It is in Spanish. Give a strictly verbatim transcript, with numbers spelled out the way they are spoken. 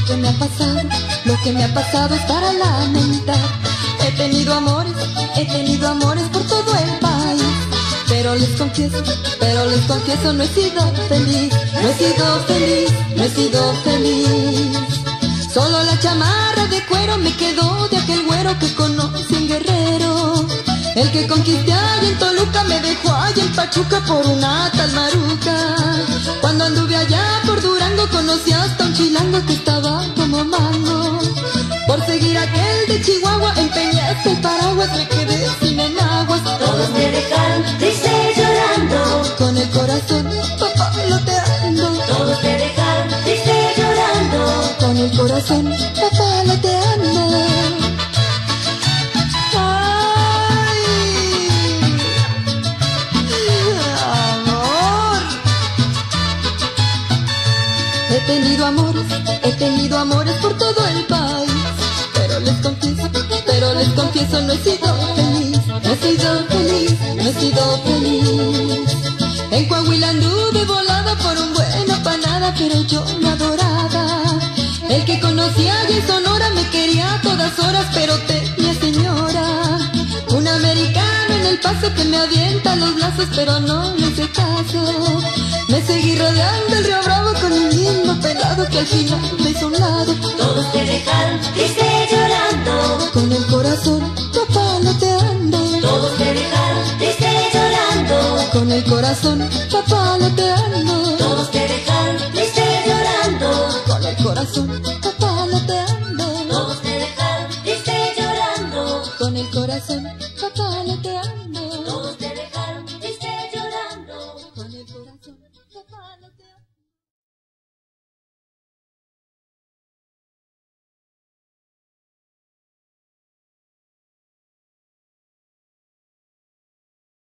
Lo que me ha pasado, lo que me ha pasado es para lamentar. He tenido amores, he tenido amores por todo el país, pero les confieso, pero les confieso no he sido feliz, no he sido feliz, no he sido feliz. Solo la chamarra de cuero me quedó de aquel güero que conocí en Guerrero. El que conquisté allá en Toluca me dejó allá en Pachuca por una tal maruca. Cuando anduve allá por Durango conocí hasta un chilango que estaba como mango. Por seguir aquel de Chihuahua empeñé hasta el paraguas, me quedé sin enaguas. Todos me dejaron triste llorando, Con el corazón papaloteando. todos me dejaron triste llorando, Con el corazón papaloteando. Ay, amor. He tenido amores, he tenido amores por todo el país, pero les confieso, pero les confieso no he sido feliz, no he sido feliz, no he sido feliz. En Coahuila anduve volada por un bueno pa' nada, pero yo lo adoraba. El que conocía allá en Sonora me quería a todas horas, pero tenía señora. Un americano en El Paso que me avienta los lazos, pero no le hice caso. Me seguí rodeando el Río Bravo con un lindo pelado que al final me hizo un lado. todos me dejaron triste llorando, Con el corazón papaloteando. todos me dejaron triste llorando, Con el corazón papaloteando. todos me dejaron triste llorando, Con el corazón papaloteando. todos me dejaron triste llorando. Con el corazón